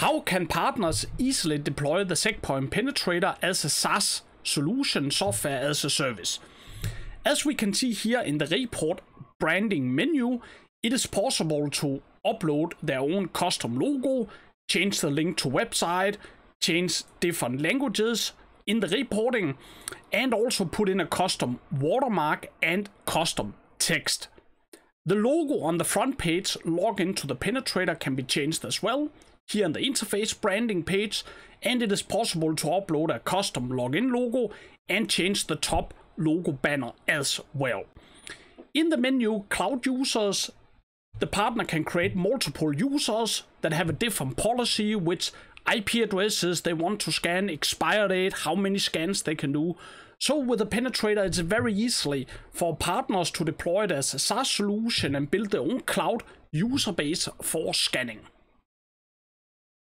How can partners easily deploy the SecPoint Penetrator as a SaaS solution, software as a service? As we can see here in the report branding menu, it is possible to upload their own custom logo, change the link to website, change different languages in the reporting, and also put in a custom watermark and custom text. The logo on the front page login to the Penetrator can be changed as well, here in the interface branding page, and it is possible to upload a custom login logo and change the top logo banner as well. In the menu Cloud Users, the partner can create multiple users that have a different policy, which IP addresses they want to scan, expire date, how many scans they can do. So with the Penetrator, it's very easily for partners to deploy it as a SaaS solution and build their own cloud user base for scanning.